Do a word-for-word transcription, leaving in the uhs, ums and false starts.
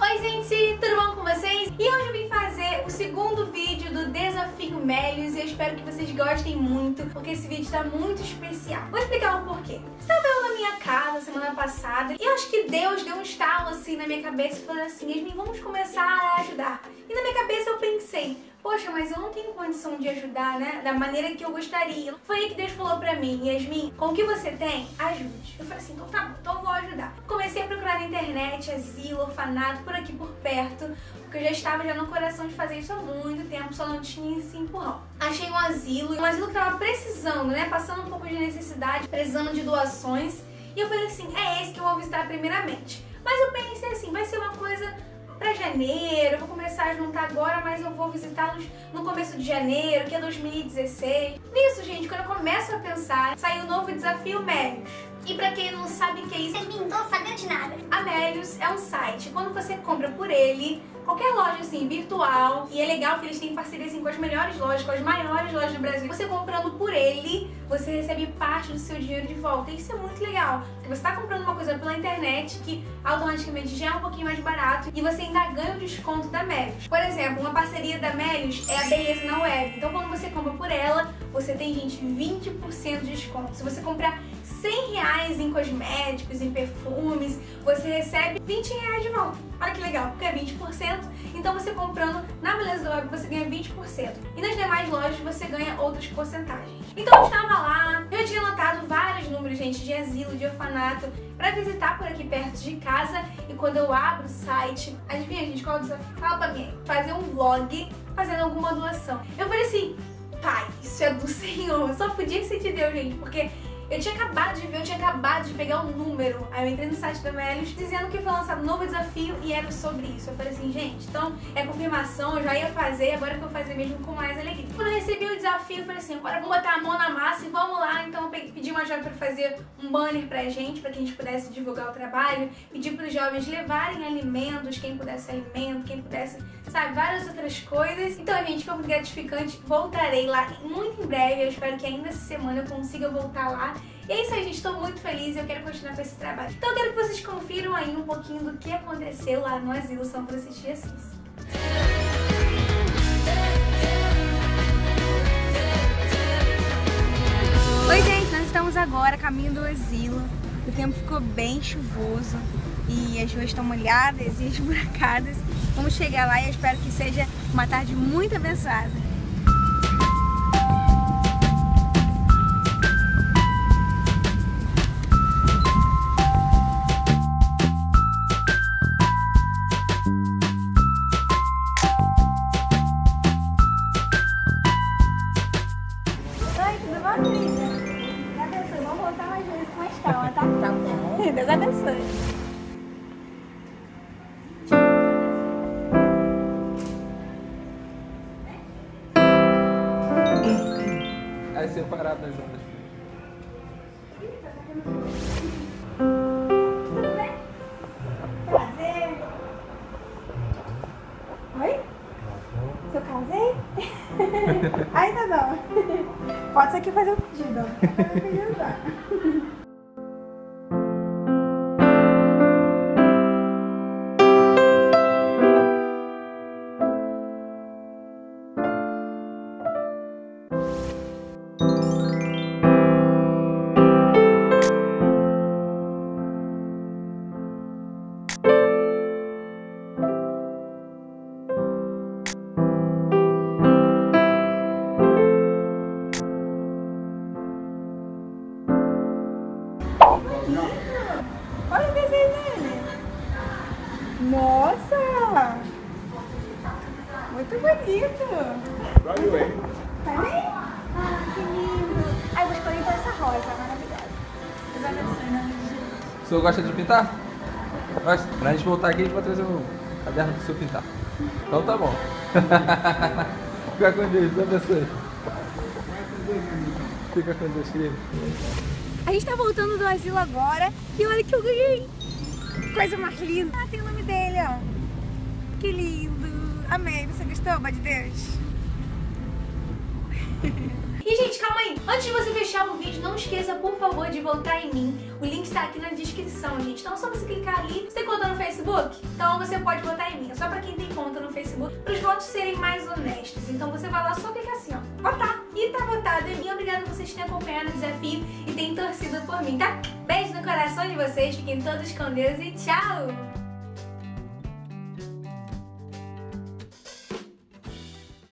Oi gente, tudo bom com vocês? E hoje eu vim fazer o segundo vídeo do Desafio Melius e eu espero que vocês gostem muito, porque esse vídeo tá muito especial. Vou explicar o porquê. Estava eu na minha casa semana passada e eu acho que Deus deu um estalo assim na minha cabeça e falou assim: Yasmin, vamos começar a ajudar. E na minha cabeça eu pensei: poxa, mas eu não tenho condição de ajudar, né? Da maneira que eu gostaria. Foi aí que Deus falou pra mim: Yasmin, com o que você tem, ajude. Eu falei assim, então tá bom, então eu vou ajudar. Comecei a procurar na internet asilo, orfanato, por aqui por perto, porque eu já estava já no coração de fazer isso há muito tempo, só não tinha esse empurrão. Achei um asilo, um asilo que tava precisando, né? Passando um pouco de necessidade, precisando de doações. E eu falei assim, é esse que eu vou visitar primeiramente. Mas eu pensei assim, vai ser uma coisa pra janeiro, eu vou começar a juntar agora, mas eu vou visitá-los no começo de janeiro, que é dois mil e dezesseis. Nisso, gente, quando eu começo a pensar, saiu o novo Desafio Melius. E pra quem não sabe o que é isso, eu não tô sabendo de nada. A Melius é um site, quando você compra por ele, qualquer loja assim, virtual, e é legal que eles têm parceria assim, com as melhores lojas, com as maiores lojas do Brasil. Você comprando por ele, você recebe parte do seu dinheiro de volta. E isso é muito legal, porque você tá comprando uma coisa pela internet que automaticamente já é um pouquinho mais barato e você ainda ganha o desconto da Melius. Por exemplo, uma parceria da Melius é a Beleza na Web. Então quando você compra por ela, você tem, gente, vinte por cento de desconto. Se você comprar cem reais em cosméticos, em perfumes, você recebe vinte reais de volta. Olha que legal, porque é vinte por cento, então você comprando na Beleza da Web você ganha vinte por cento. E nas demais lojas você ganha outras porcentagens. Então eu estava lá, eu tinha anotado vários números, gente, de asilo, de orfanato, pra visitar por aqui perto de casa. E quando eu abro o site, adivinha, gente, qual é o desafio? Fala pra mim, fazer um vlog fazendo alguma doação. Eu falei assim, pai, isso é do Senhor, só podia ser de Deus, gente, porque eu tinha acabado de ver, eu tinha acabado de pegar um número. Aí eu entrei no site da Melius dizendo que foi lançado um novo desafio e era sobre isso. Eu falei assim, gente, então é confirmação, eu já ia fazer, agora que eu vou fazer mesmo com mais alegria. Quando eu recebi o desafio, eu falei assim, agora vamos botar a mão na massa e vamos lá. Então eu pedi uma jovem para fazer um banner pra gente, para que a gente pudesse divulgar o trabalho. Pedi para os jovens levarem alimentos, quem pudesse alimento, quem pudesse, sabe, várias outras coisas. Então, gente, foi muito gratificante. Voltarei lá muito em breve, eu espero que ainda essa semana eu consiga voltar lá. E é isso aí, gente, estou muito feliz e eu quero continuar com esse trabalho. Então eu quero que vocês confiram aí um pouquinho do que aconteceu lá no Asilo São Francisco de Assis. Oi, gente, nós estamos agora a caminho do asilo. O tempo ficou bem chuvoso e as ruas estão molhadas e esburacadas. Vamos chegar lá e eu espero que seja uma tarde muito abençoada. Tá bom. Deus abençoe. Aí separado das outras. Tudo bem? Prazer. Oi? Se eu casei? Ainda não. Pode ser que fazer o pedido. Fazer o pedido já. Olha o desenho dele. Nossa! Muito bonito. Valeu, hein? Tá bem? Ah, que lindo. Ai, eu vou escolher então essa rosa maravilhosa. Deus abençoe, né? O senhor gosta de pintar? Gosta? Pra gente voltar aqui, a gente vai trazer um caderno pro senhor pintar. Então tá bom. Fica com Deus, Deus abençoe. Fica com Deus, querido. A gente tá voltando do asilo agora e olha que eu ganhei. Coisa mais linda. Ah, tem o nome dele, ó. Que lindo. Amei. Você gostou, Pai de Deus? E, gente, calma aí. Antes de você fechar o vídeo, não esqueça, por favor, de votar em mim. O link está aqui na descrição, gente. Então é só você clicar ali. Você tem conta no Facebook? Então você pode votar em mim. É só pra quem tem conta no Facebook, para os votos serem mais honestos. Então você vai lá, só clicar assim, ó, votar. E tá votado em mim. Obrigada por vocês terem acompanhado o desafio e terem torcido por mim, tá? Beijo no coração de vocês. Fiquem todos com Deus e tchau!